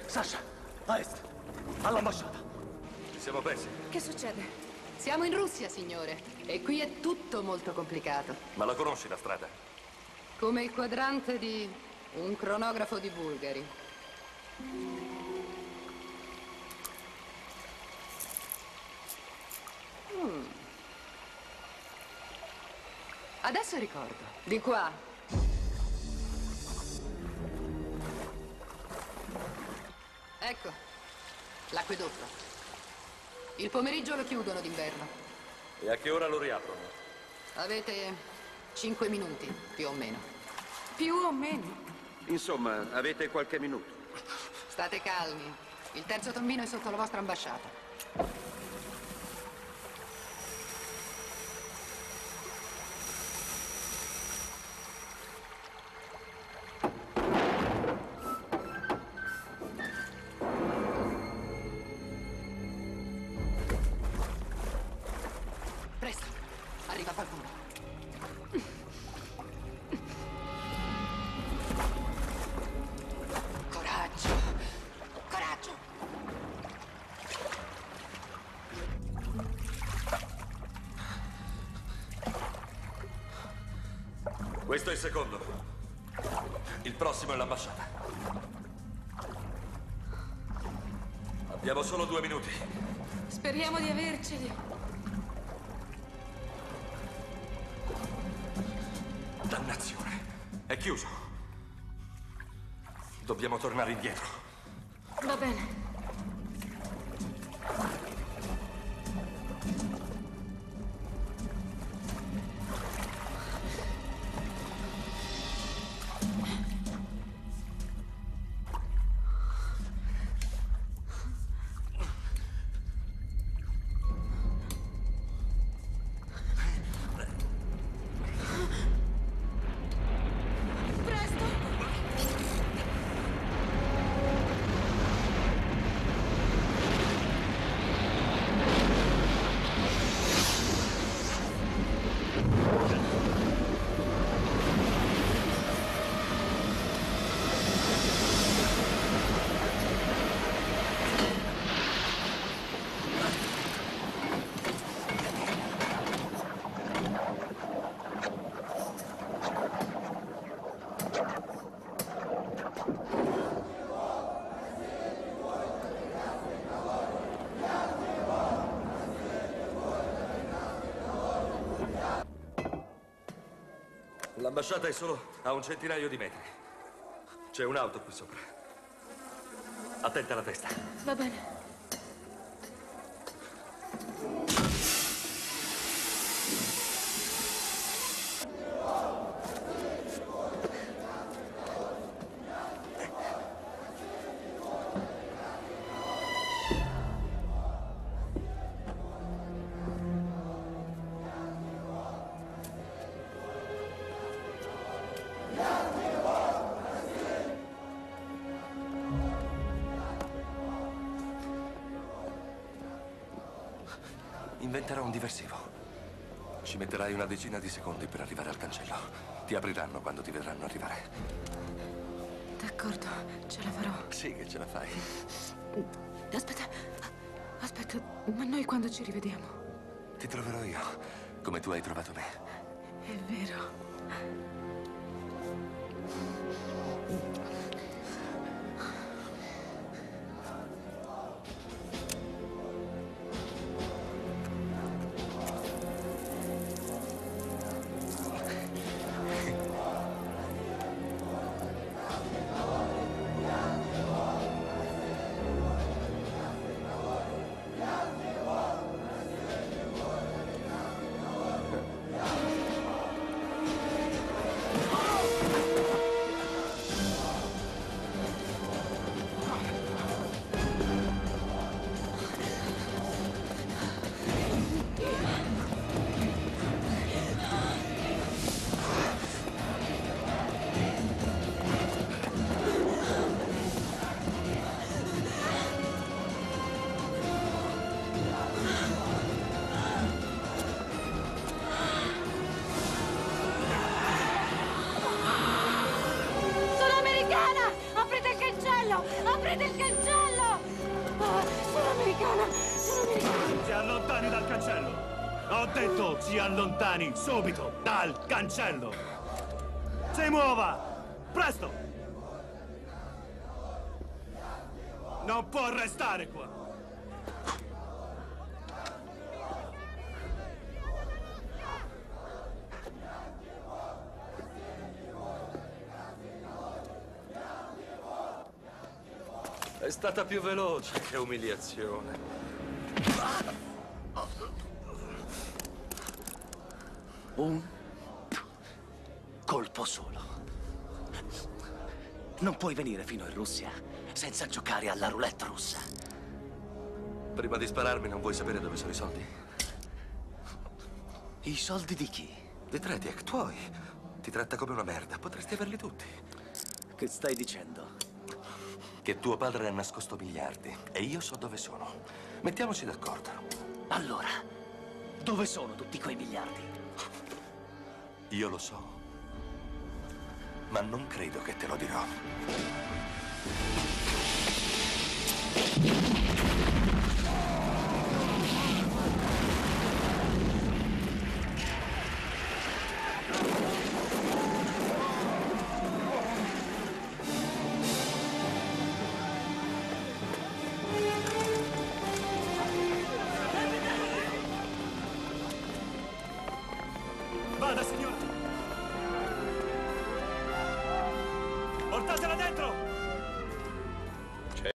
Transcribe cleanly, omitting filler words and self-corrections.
Sasha, a est, all'ambasciata. Ci siamo persi. Che succede? Siamo in Russia, signore, e qui è tutto molto complicato. Ma la conosci la strada? Come il quadrante di un cronografo di Bulgari. Adesso ricordo. Di qua. Ecco, l'acquedotto. Il pomeriggio lo chiudono d'inverno. E a che ora lo riaprono? Avete 5 minuti, più o meno. Più o meno? Insomma, avete qualche minuto. State calmi. Il terzo tombino è sotto la vostra ambasciata. Presto, arriva qualcuno. Coraggio, coraggio. Questo è il secondo. Il prossimo è l'ambasciata. Abbiamo solo 2 minuti. Speriamo di averceli. Dannazione. È chiuso. Dobbiamo tornare indietro. Va bene. L'ambasciata è solo a un centinaio di metri. C'è un'auto qui sopra. Attenta alla testa. Va bene. Inventerò un diversivo. Ci metterai una decina di secondi per arrivare al cancello. Ti apriranno quando ti vedranno arrivare. D'accordo, ce la farò. Sì che ce la fai. Aspetta, ma noi quando ci rivediamo? Ti troverò io, come tu hai trovato me. È vero. Aprite Chiudete il cancello! Sono americana! Sono americana! Si allontani dal cancello! Ho detto si allontani subito dal cancello! Si muova! Presto! Non può restare qua! È stata più veloce. Che umiliazione. Un colpo solo. Non puoi venire fino in Russia senza giocare alla roulette russa. Prima di spararmi non vuoi sapere dove sono i soldi? I soldi di chi? Di Tretiak, tuoi. Ti tratta come una merda. Potresti averli tutti. Che stai dicendo? Che tuo padre ha nascosto miliardi e io so dove sono. Mettiamoci d'accordo. Allora, dove sono tutti quei miliardi? Io lo so, ma non credo che te lo dirò.